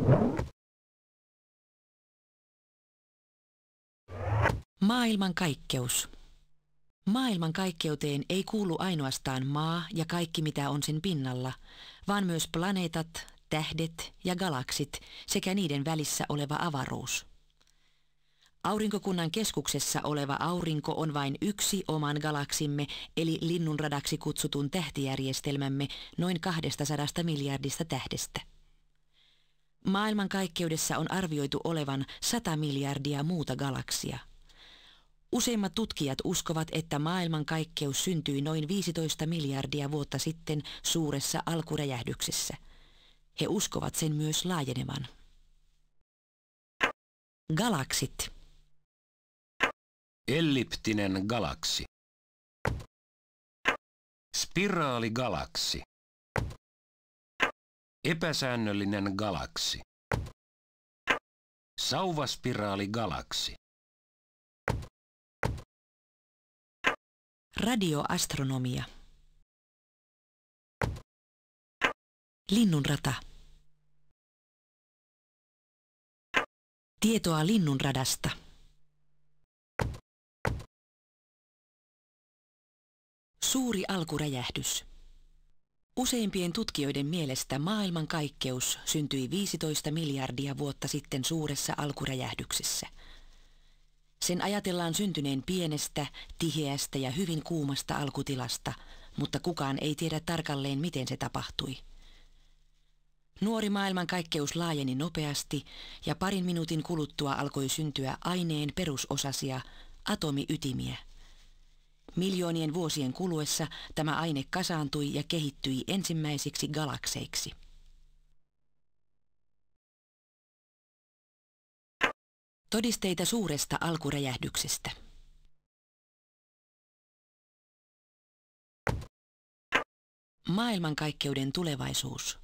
Maailmankaikkeus. Maailmankaikkeuteen ei kuulu ainoastaan maa ja kaikki mitä on sen pinnalla, vaan myös planeetat, tähdet ja galaksit sekä niiden välissä oleva avaruus. Aurinkokunnan keskuksessa oleva aurinko on vain yksi oman galaksimme eli linnunradaksi kutsutun tähtijärjestelmämme noin 200 miljardista tähdestä. Maailmankaikkeudessa on arvioitu olevan 100 miljardia muuta galaksia. Useimmat tutkijat uskovat, että maailmankaikkeus syntyi noin 15 miljardia vuotta sitten suuressa alkuräjähdyksessä. He uskovat sen myös laajenevan. Galaksit. Elliptinen galaksi. Spiraaligalaksi. Epäsäännöllinen galaksi. Sauvaspiraaligalaksi. Radioastronomia. Linnunrata. Tietoa linnunradasta. Suuri alkuräjähdys. Useimpien tutkijoiden mielestä maailmankaikkeus syntyi 15 miljardia vuotta sitten suuressa alkuräjähdyksessä. Sen ajatellaan syntyneen pienestä, tiheästä ja hyvin kuumasta alkutilasta, mutta kukaan ei tiedä tarkalleen, miten se tapahtui. Nuori maailmankaikkeus laajeni nopeasti ja parin minuutin kuluttua alkoi syntyä aineen perusosasia, atomiytimiä. Miljoonien vuosien kuluessa tämä aine kasaantui ja kehittyi ensimmäisiksi galakseiksi. Todisteita suuresta alkuräjähdyksestä. Maailmankaikkeuden tulevaisuus.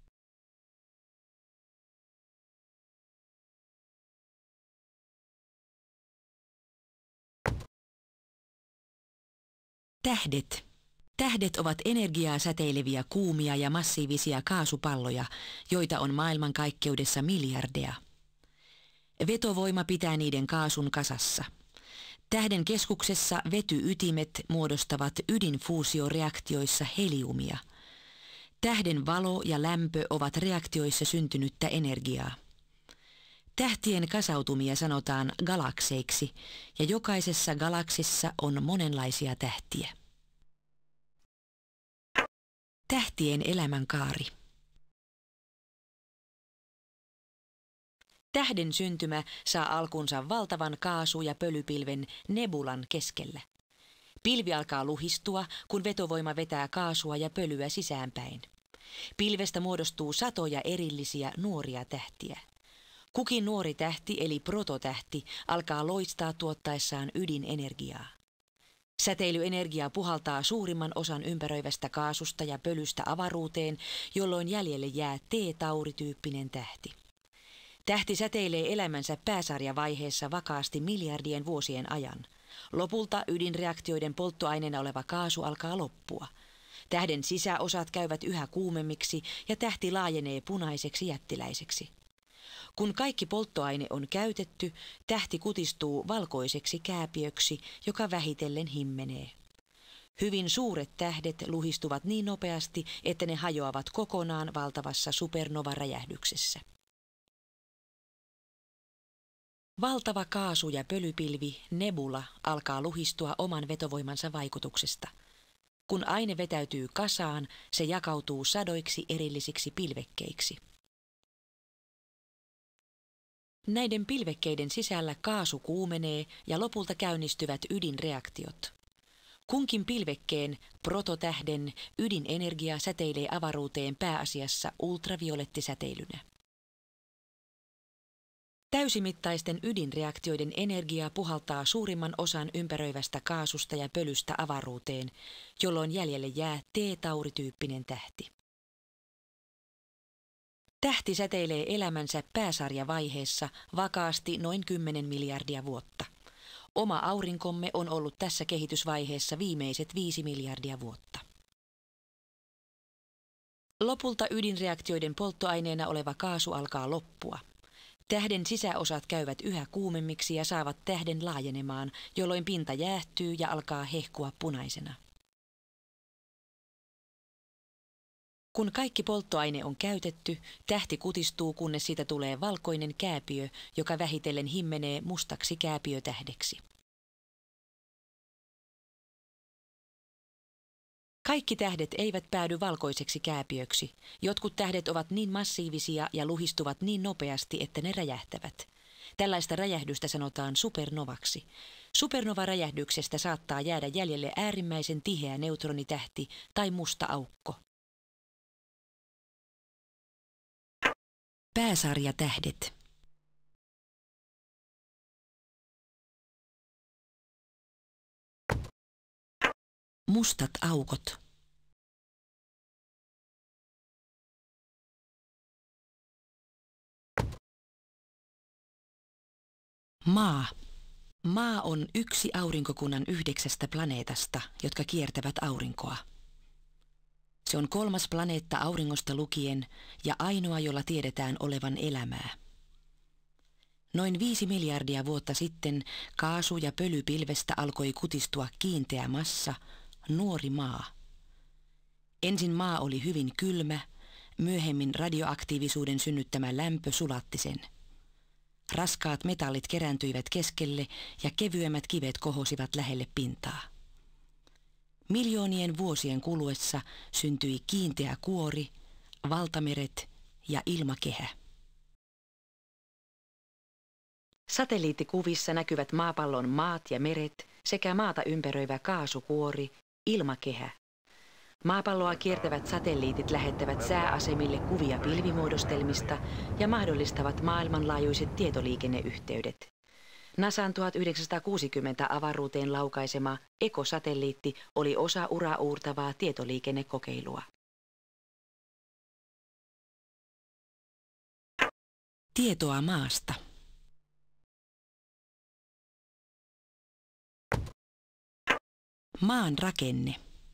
Tähdet. Tähdet ovat energiaa säteileviä kuumia ja massiivisia kaasupalloja, joita on maailmankaikkeudessa miljardeja. Vetovoima pitää niiden kaasun kasassa. Tähden keskuksessa vetyytimet muodostavat ydinfuusioreaktioissa heliumia. Tähden valo ja lämpö ovat reaktioissa syntynyttä energiaa. Tähtien kasautumia sanotaan galakseiksi ja jokaisessa galaksissa on monenlaisia tähtiä. Tähtien elämänkaari. Tähden syntymä saa alkunsa valtavan kaasu- ja pölypilven nebulan keskellä. Pilvi alkaa luhistua, kun vetovoima vetää kaasua ja pölyä sisäänpäin. Pilvestä muodostuu satoja erillisiä nuoria tähtiä. Kukin nuori tähti eli prototähti alkaa loistaa tuottaessaan ydinenergiaa. Säteilyenergia puhaltaa suurimman osan ympäröivästä kaasusta ja pölystä avaruuteen, jolloin jäljelle jää T-taurityyppinen tähti. Tähti säteilee elämänsä pääsarjavaiheessa vakaasti miljardien vuosien ajan. Lopulta ydinreaktioiden polttoaineena oleva kaasu alkaa loppua. Tähden sisäosat käyvät yhä kuumemmiksi ja tähti laajenee punaiseksi jättiläiseksi. Kun kaikki polttoaine on käytetty, tähti kutistuu valkoiseksi kääpiöksi, joka vähitellen himmenee. Hyvin suuret tähdet luhistuvat niin nopeasti, että ne hajoavat kokonaan valtavassa supernova-räjähdyksessä. Valtava kaasu- ja pölypilvi, nebula, alkaa luhistua oman vetovoimansa vaikutuksesta. Kun aine vetäytyy kasaan, se jakautuu sadoiksi erillisiksi pilvekkeiksi. Näiden pilvekkeiden sisällä kaasu kuumenee ja lopulta käynnistyvät ydinreaktiot. Kunkin pilvekkeen, prototähden, ydinenergia säteilee avaruuteen pääasiassa ultraviolettisäteilynä. Täysimittaisten ydinreaktioiden energia puhaltaa suurimman osan ympäröivästä kaasusta ja pölystä avaruuteen, jolloin jäljelle jää T-taurityyppinen tähti. Tähti säteilee elämänsä pääsarjavaiheessa vakaasti noin 10 miljardia vuotta. Oma aurinkomme on ollut tässä kehitysvaiheessa viimeiset 5 miljardia vuotta. Lopulta ydinreaktioiden polttoaineena oleva kaasu alkaa loppua. Tähden sisäosat käyvät yhä kuumemmiksi ja saavat tähden laajenemaan, jolloin pinta jäähtyy ja alkaa hehkua punaisena. Kun kaikki polttoaine on käytetty, tähti kutistuu, kunnes siitä tulee valkoinen kääpiö, joka vähitellen himmenee mustaksi kääpiötähdeksi. Kaikki tähdet eivät päädy valkoiseksi kääpiöksi. Jotkut tähdet ovat niin massiivisia ja luhistuvat niin nopeasti, että ne räjähtävät. Tällaista räjähdystä sanotaan supernovaksi. Supernova-räjähdyksestä saattaa jäädä jäljelle äärimmäisen tiheä neutronitähti tai musta aukko. Pääsarjatähdet. Mustat aukot. Maa. Maa on yksi aurinkokunnan 9 planeetasta, jotka kiertävät aurinkoa. Se on 3. planeetta auringosta lukien ja ainoa, jolla tiedetään olevan elämää. Noin 5 miljardia vuotta sitten kaasu- ja pölypilvestä alkoi kutistua kiinteä massa, nuori maa. Ensin maa oli hyvin kylmä, myöhemmin radioaktiivisuuden synnyttämä lämpö sulatti sen. Raskaat metallit kerääntyivät keskelle ja kevyemmät kivet kohosivat lähelle pintaa. Miljoonien vuosien kuluessa syntyi kiinteä kuori, valtameret ja ilmakehä. Satelliittikuvissa näkyvät maapallon maat ja meret sekä maata ympäröivä kaasukuori, ilmakehä. Maapalloa kiertävät satelliitit lähettävät sääasemille kuvia pilvimuodostelmista ja mahdollistavat maailmanlaajuiset tietoliikenneyhteydet. NASAn 1960 avaruuteen laukaisema ECO-satelliitti oli osa uraauurtavaa tietoliikennekokeilua. Tietoa maasta. Maan rakenne.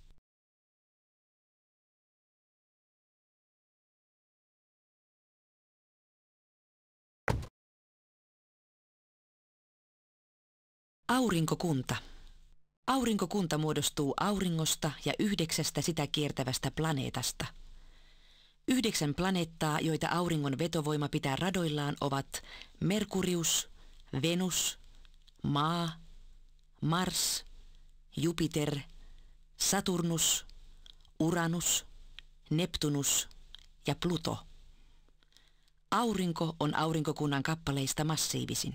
Aurinkokunta. Aurinkokunta muodostuu auringosta ja 9 sitä kiertävästä planeetasta. 9 planeettaa, joita auringon vetovoima pitää radoillaan, ovat Merkurius, Venus, Maa, Mars, Jupiter, Saturnus, Uranus, Neptunus ja Pluto. Aurinko on aurinkokunnan kappaleista massiivisin.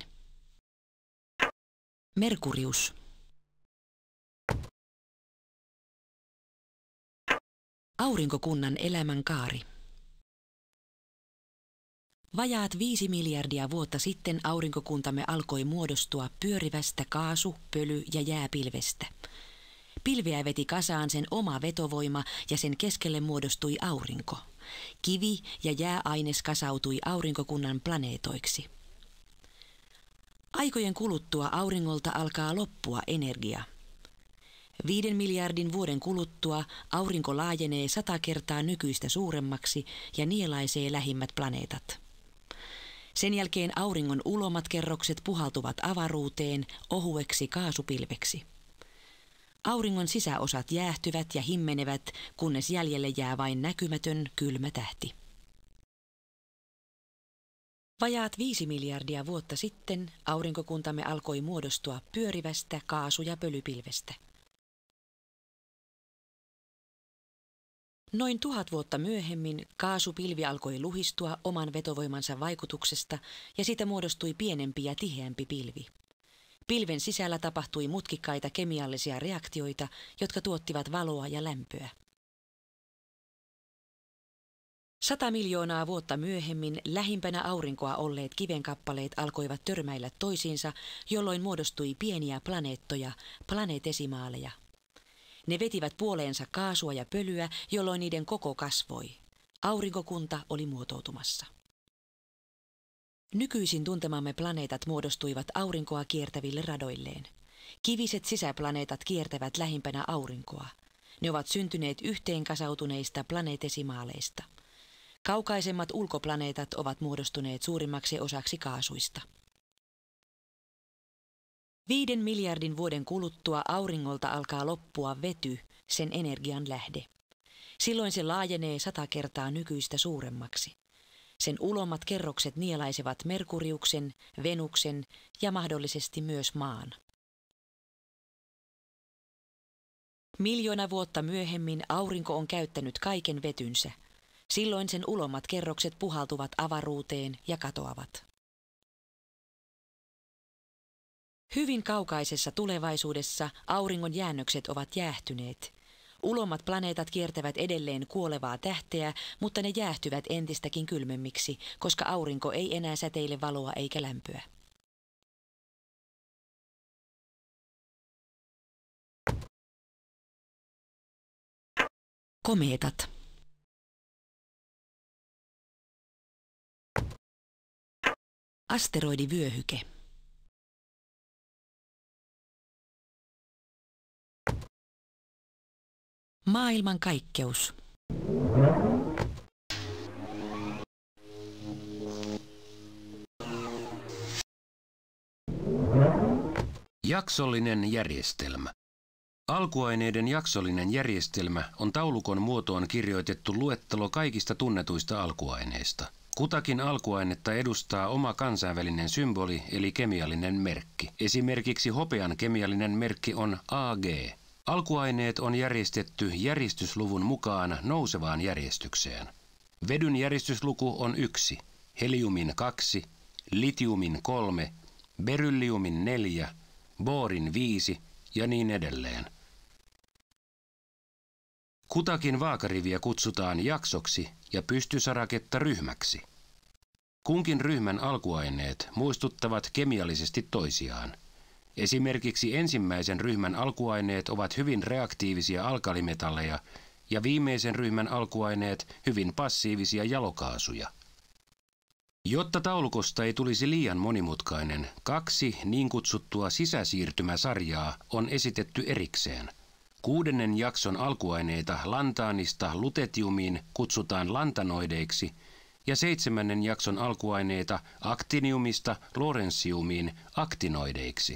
Merkurius. Aurinkokunnan elämänkaari. Vajaat 5 miljardia vuotta sitten aurinkokuntamme alkoi muodostua pyörivästä kaasu-, pöly- ja jääpilvestä. Pilveä veti kasaan sen oma vetovoima ja sen keskelle muodostui aurinko. Kivi ja jääaines kasautui aurinkokunnan planeetoiksi. Aikojen kuluttua auringolta alkaa loppua energia. 5 miljardin vuoden kuluttua aurinko laajenee 100 kertaa nykyistä suuremmaksi ja nielaisee lähimmät planeetat. Sen jälkeen auringon ulomat kerrokset puhaltuvat avaruuteen ohueksi kaasupilveksi. Auringon sisäosat jäähtyvät ja himmenevät, kunnes jäljelle jää vain näkymätön kylmä tähti. Vajaat 5 miljardia vuotta sitten aurinkokuntamme alkoi muodostua pyörivästä kaasu- ja pölypilvestä. Noin 1000 vuotta myöhemmin kaasupilvi alkoi luhistua oman vetovoimansa vaikutuksesta ja siitä muodostui pienempi ja tiheämpi pilvi. Pilven sisällä tapahtui mutkikkaita kemiallisia reaktioita, jotka tuottivat valoa ja lämpöä. 100 miljoonaa vuotta myöhemmin lähimpänä aurinkoa olleet kivenkappaleet alkoivat törmäillä toisiinsa, jolloin muodostui pieniä planeettoja, planeetesimaaleja. Ne vetivät puoleensa kaasua ja pölyä, jolloin niiden koko kasvoi. Aurinkokunta oli muotoutumassa. Nykyisin tuntemamme planeetat muodostuivat aurinkoa kiertäville radoilleen. Kiviset sisäplaneetat kiertävät lähimpänä aurinkoa. Ne ovat syntyneet yhteenkasautuneista planeetesimaaleista. Kaukaisemmat ulkoplaneetat ovat muodostuneet suurimmaksi osaksi kaasuista. 5 miljardin vuoden kuluttua auringolta alkaa loppua vety, sen energian lähde. Silloin se laajenee 100 kertaa nykyistä suuremmaksi. Sen ulommat kerrokset nielaisevat Merkuriuksen, Venuksen ja mahdollisesti myös Maan. Miljoona vuotta myöhemmin aurinko on käyttänyt kaiken vetynsä. Silloin sen ulommat kerrokset puhaltuvat avaruuteen ja katoavat. Hyvin kaukaisessa tulevaisuudessa auringon jäännökset ovat jäähtyneet. Ulommat planeetat kiertävät edelleen kuolevaa tähteä, mutta ne jäähtyvät entistäkin kylmemmiksi, koska aurinko ei enää säteile valoa eikä lämpöä. Komeetat. Asteroidivyöhyke. Maailmankaikkeus. Jaksollinen järjestelmä. Alkuaineiden jaksollinen järjestelmä on taulukon muotoon kirjoitettu luettelo kaikista tunnetuista alkuaineista. Kutakin alkuainetta edustaa oma kansainvälinen symboli eli kemiallinen merkki. Esimerkiksi hopean kemiallinen merkki on Ag. Alkuaineet on järjestetty järjestysluvun mukaan nousevaan järjestykseen. Vedyn järjestysluku on 1, heliumin 2, litiumin 3, berylliumin 4, boorin 5 ja niin edelleen. Kutakin vaakariviä kutsutaan jaksoksi ja pystysaraketta ryhmäksi. Kunkin ryhmän alkuaineet muistuttavat kemiallisesti toisiaan. Esimerkiksi ensimmäisen ryhmän alkuaineet ovat hyvin reaktiivisia alkalimetalleja ja viimeisen ryhmän alkuaineet hyvin passiivisia jalokaasuja. Jotta taulukosta ei tulisi liian monimutkainen, 2 niin kutsuttua sisäsiirtymäsarjaa on esitetty erikseen. 6. jakson alkuaineita lantaanista lutetiumiin kutsutaan lantanoideiksi ja 7. jakson alkuaineita aktiniumista lawrenciumiin aktinoideiksi.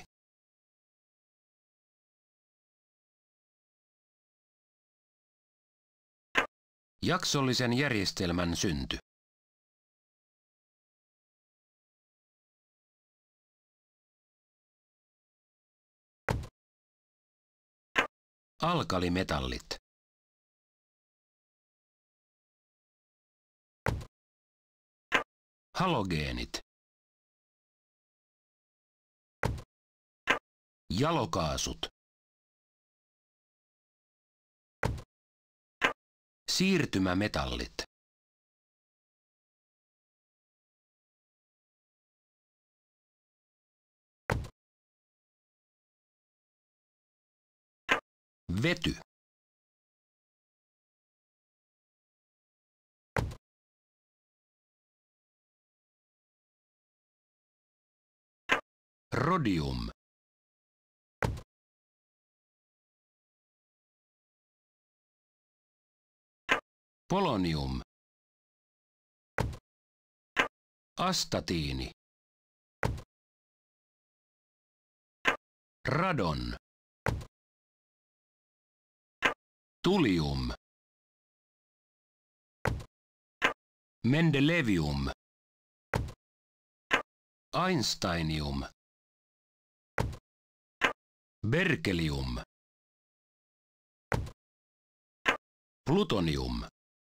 Jaksollisen järjestelmän synty. Alkalimetallit. Halogeenit. Jalokaasut. Siirtymämetallit. Vety. Rhodium. Polonium. Astatiini. Radon. Tulium. Mendelevium. Einsteinium. Berkelium. Plutonium.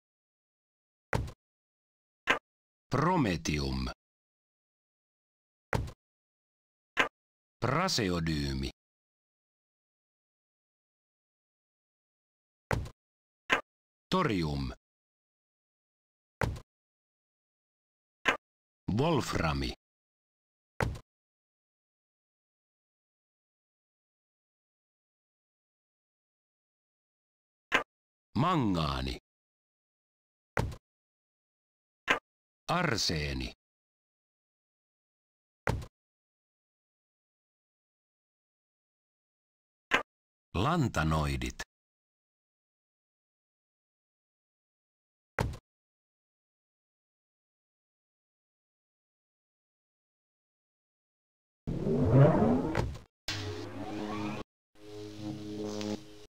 Prometium. Praseodyymi. Torium. Wolframi. Mangaani. Arseeni. Lantanoidit.